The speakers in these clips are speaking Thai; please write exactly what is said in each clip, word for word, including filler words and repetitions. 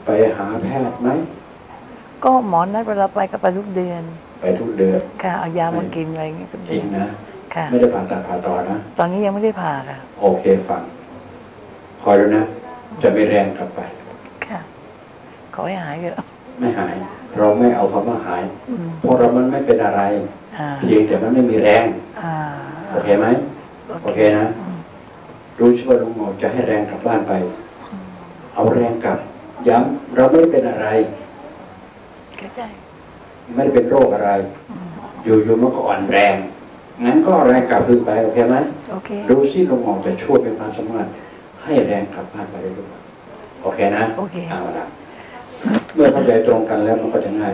ไปหาแพทย์ไหมก็หมอนัดเวลาไปก็ไปทุกเดือนไปทุกเดือนค่ะเอายามากินอะไรอย่างเงี้ยทุกเดือนกินนะค่ะไม่ได้ผ่าตัดผ่าต่อนะตอนนี้ยังไม่ได้ผ่าค่ะโอเคฟังคอยดูนะจะไม่แรงกลับไปค่ะขอให้หายเถอะไม่หายเราไม่เอาคำว่าหายเพราะเรามันไม่เป็นอะไรเพียงแต่มันไม่มีแรงโอเคไหมโอเคนะรู้ช่วยลุงหมอจะให้แรงกลับบ้านไปเอาแรงกลับย้ำเราไม่ได้เป็นอะไรเข้าใจไม่ได้เป็นโรคอะไรอยู่ๆมันก็อ่อนแรงงั้นก็แรงกลับคืนไปโอเคไหมโอเคดูซิลุงหมอจะช่วยเป็นความสามารถให้แรงกลับบ้านไปได้ด้วยโอเคนะโอเคเอาละเมื่อเข้าใจตรงกันแล้วมันก็จะง่าย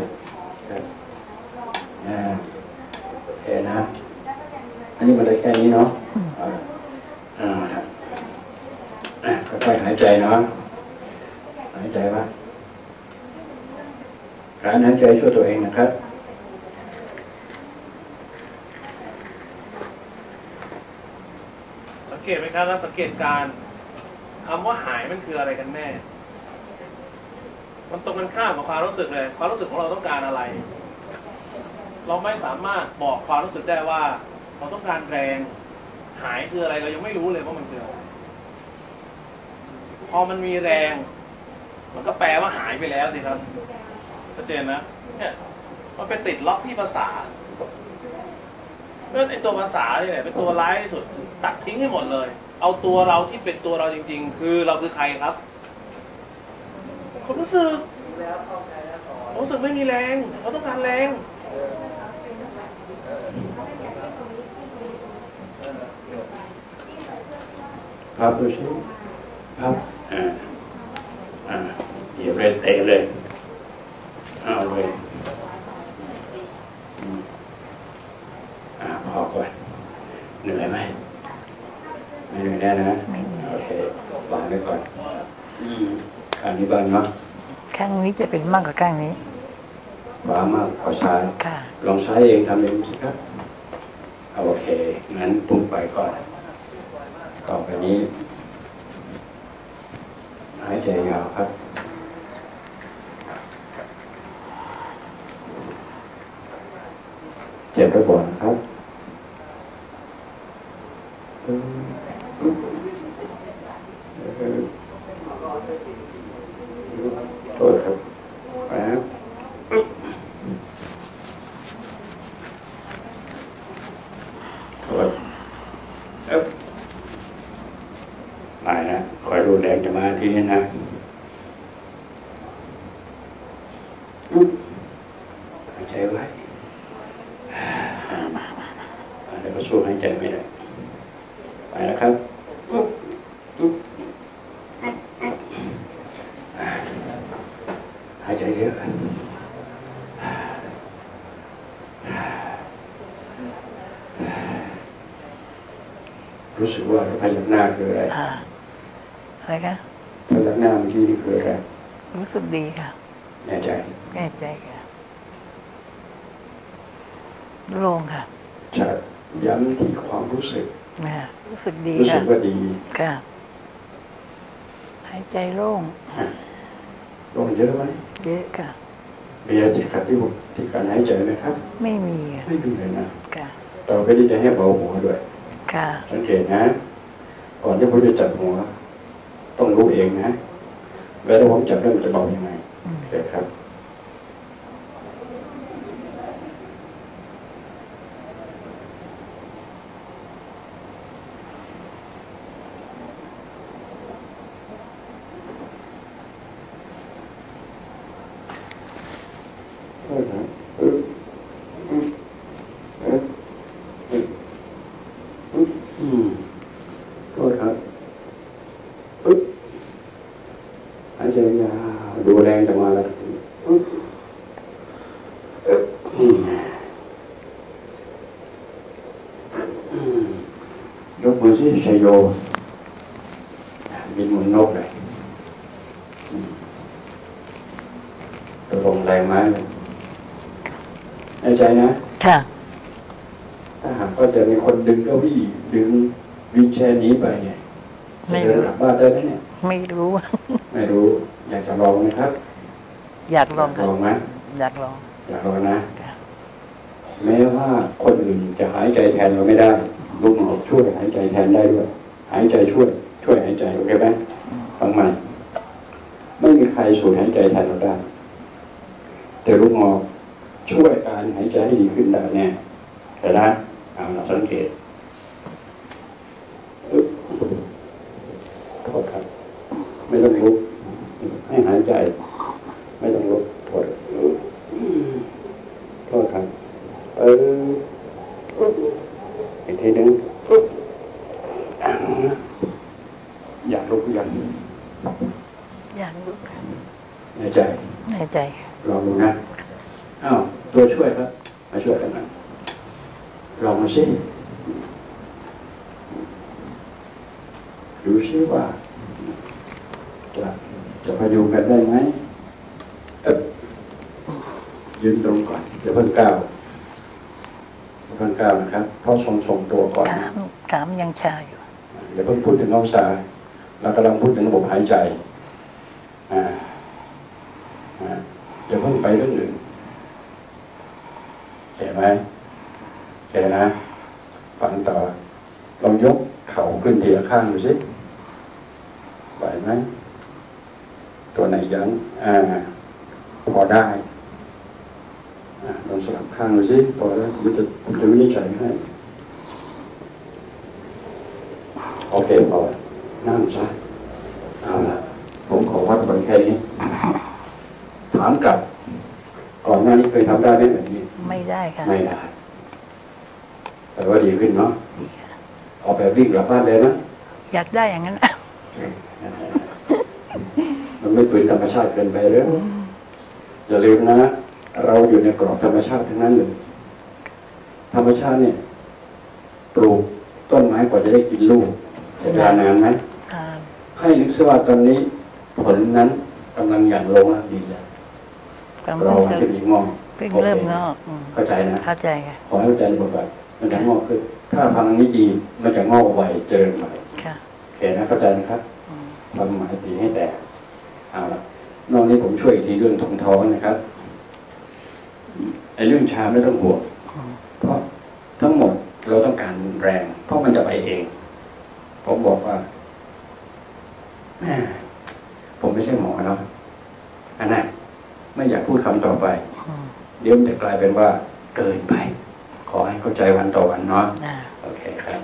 โอเคนะอันนี้มันได้แค่นี้เนาะอ่าค่อยๆหายใจเนาะหายใจว่าการหายใจช่วยตัวเองนะครับสังเกตไหมครับแล้วสังเกตการคำว่าหายมันคืออะไรกันแน่มันตรงกันข้ามกับความรู้สึกเลยความรู้สึกของเราต้องการอะไรเราไม่สามารถบอกความรู้สึกได้ว่าเราต้องการแรงหายคืออะไรเรายังไม่รู้เลยว่ามันคืออะไรพอมันมีแรงมันก็แปลว่าหายไปแล้วสิครับชัดเจนนะเนี่ยมันไปติดล็อกที่ภาษาเพราะไอ้ตัวภาษาเนี่ยเป็นตัวร้ายที่สุดตัดทิ้งให้หมดเลยเอาตัวเราที่เป็นตัวเราจริงๆคือเราคือใครครับความรู้สึกความรู้สึกไม่มีแรงเขาต้องการแรงครับดูสิครับอ่าอ่าเหยียบเลยเตะเลยเอาเลยอ่าพอก่อนเหนื่อยไหมไม่เหนื่อยแน่นะโอเควางไว้ก่อนอืมอันนี้บ้างเนาะข้างนี้จะเป็นมากกว่าข้างนี้ขวามากกว่าซ้ายลองใช้เองทำเองสิครับโอเคงั้นปุ่มไปก่อนต่อไปนี้หายใจยาวครับเจ็บไปบ่อยครับโทษครับไปครับโทษเอ๊ะมานะคอยดูแรงจะมาที่นี่นะหายใจไว้แล้วก็สู้หายใจไม่ได้ไปนะครับหายใจเยอะรู้สึกว่าพยักหน้าคืออะไรอะไรคะพยักหน้าเมื่อกี้นี่คืออะไรรู้สึกดีค่ะแน่ใจแน่ใจค่ะโล่งค่ะจะย้ำที่ความรู้สึกนะรู้สึกดีรู้สึกว่าดีค่ะหายใจโล่งโล่งเยอะไหมเยอะค่ะมีอะไรติดขัดที่ที่การหายใจไหมครับไม่มีไม่มีเลยนะค่ะต่อไปนี้จะให้เบาหัวด้วยค่ะสังเกตนะก่อนที่ผมจะจับหัวต้องรู้เองนะเวลาผมจับแล้วมันจะเบายังไงโอเคครับโทษครับหายใจยาวดูแรงจะมาแล้วยกมือสิชัยโยบินหมุนนกเลยตัวลงแรงไหมในใจนะค่ะถ้าหากว่าจะมีคนดึงเก้าอี้ดึงวินแชร์นี้ไปเนี่ยจะเดินกลับบ้านได้ไหมเนี่ยไม่รู้ไม่รู้ยอยากจะลองไหมครับอยากลองลองไหมอยากลองอยากลองนะแม้ว่าคนอื่นจะหายใจแทนเราไม่ได้ลูกหมอช่วยหายใจแทนได้ด้วยหายใจช่วยช่วยหายใจโอเคไหมฟังใหม่ไม่มีใครสูดหายใจแทนเราได้แต่ลูกหมอช่วยการหายใจให้ดีขึ้นได้แน่แต่ละเอาเราสังเกตโทษครับไม่ต้องลุกให้หายใจไม่ต้องลุกโทษโทษครับเอออีกทีนึงอยากลุกยังอยากลุกในใจในใจลองดูนะอ้าวตัวช่วยครับมาช่วยกันนะลองมาสิดูซิว่าจะจะพยุงกันได้ไหมเออยืนตรงก่อนเดี๋ยวเพิ่งก้าวเพิ่งก้าวนะครับเพราะทรงทรงตัวก่อนกามกามยังชาอยู่เดี๋ยวเพิ่งพูดถึงน้องสาเรากำลังพูดถึงระบบหายใจอ่าอ่าเดี๋ยวเพิ่งไปเรื่องอื่นเห็นไหมเห็นนะฟังต่อลองยกเข่าขึ้นทีละข้างดูสิไหวไหมตัวไหนยั้งอ่าพอได้อ่าลองสลับข้างดูสิพอแล้วผมจะผมจะวินิจฉัยให้โอเคพอนั่งซะเอาละผมขอวัดก่อนแค่นี้ถามกลับก่อนหน้านี้เคยทำได้ไหมแบบนี้ไม่ได้ค่ะไม่ได้แต่ว่าดีขึ้นเนาะดีค่ะออกแบบวิ่งกลับบ้านเลยนะอยากได้อย่างนั้นมันไม่ฝืนธรรมชาติเกินไปเลยอย่าลืมนะเราอยู่ในกรอบธรรมชาติทั้งนั้นเลยธรรมชาติเนี่ยปลูกต้นไม้กว่าจะได้กินลูกใช้เวลานานไหมให้นึกซะว่าตอนนี้ผลนั้นกำลังอย่างลงแล้วดีแล้วเราจะมีงอกเพิ่งเริ่มงอกเข้าใจนะเข้าใจค่ะขอให้เข้าใจในบทบาทมันจะงอกขึ้นถ้าพลังนี้ดีมันจะงอกไวเจริญไวโอเคนะเข้าใจนะครับความหมายดีให้แตกเอาละนอกนี้ผมช่วยอีกทีเรื่องท้องท้องนะครับไอ้เรื่องชาไม่ต้องห่วงเพราะทั้งหมดเราต้องการแรงเพราะมันจะไปเองผมบอกว่าผมไม่ใช่หมอเนาะอันนั้นไม่อยากพูดคำต่อไปเดี๋ยวมันจะกลายเป็นว่าเกินไปขอให้เข้าใจวันต่อวันเนาะโอเคครับ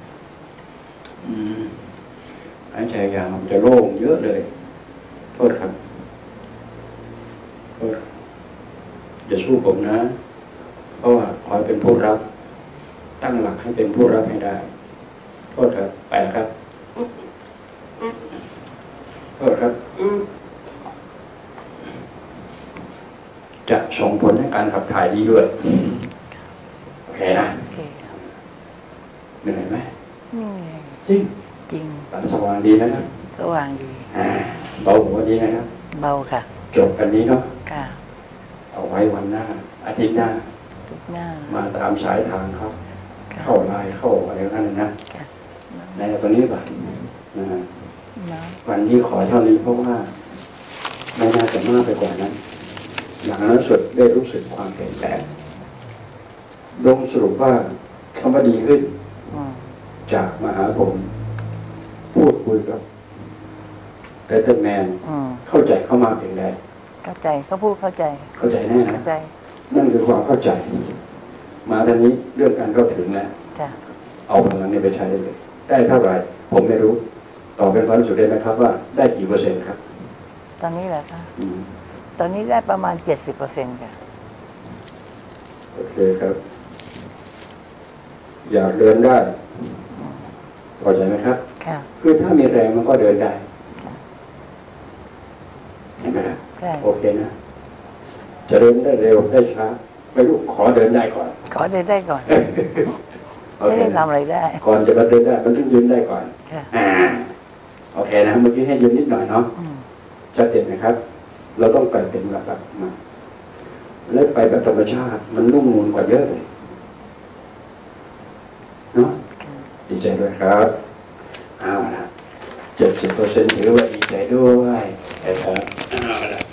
หายใจยาวมันจะโล่งเยอะเลยโทษครับโทษอย่าสู้ผมนะเพราะว่าขอเป็นผู้รับตั้งหลักให้เป็นผู้รับให้ได้โทษครับไปครับโทษครับจะส่งผลให้การขับถ่ายดีด้วยโอเคนะเหนื่อยไหมจริงจริงตาสว่างดีนะครับสว่างดีเบาหัวดีนะครับเบาค่ะจบกันนี้เนาะค่ะเอาไว้วันหน้าอาทิตย์หน้ามาตามสายทางครับเข้าไลน์เข้าอะไรนั่นนะในตัวนี้แบบวันนี้ขอเท่านี้เพราะว่าไม่น่าจะมากไปกว่านั้นอย่างนั้นสุดได้รู้สึกความเปลี่ยนแปลงลงสรุปว่าคำว่าดีขึ้นจากมาหาผมพูดคุยกับเดตแมนเข้าใจเข้ามาเพียงใดเข้าใจเขาพูดเข้าใจเข้าใจแน่นะเข้าใจนั่นคือความเข้าใจมาทางนี้เรื่องการเข้าถึงแล้วเอาพลังนี้ไปใช้ได้เลยได้เท่าไหร่ผมไม่รู้ต่อเป็นความรู้สึกได้ไหมครับว่าได้กี่เปอร์เซ็นต์ครับตอนนี้แหละค่ะตอนนี้ได้ประมาณเจ็ดสิบเปอร์เซ็นต์ค่ะโอเคครับอยากเดินได้พอใจไหมครับค่ะคือถ้ามีแรงมันก็เดินได้เห็นไหมครับโอเคนะจะเดินได้เร็วได้ช้าไม่รู้ขอเดินได้ก่อนขอเดินได้ก่อนไม่ได้ทำอะไรได้ก่อนจะมาเดินได้มันต้องยืนได้ก่อนอ่าโอเคนะเมื่อกี้ให้ยืนนิดหน่อยเนาะชัดเจนนะครับเราต้องไปเป็นหลักๆมาและไปแบบธรรมชาติมันนุ่มนวลกว่าเยอะเลยเนาะดีใจด้วยครับเอาละเจ็ดสิบเปอร์เซ็นต์ถือว่าดีใจด้วยเอครับอันนั้นก็ได้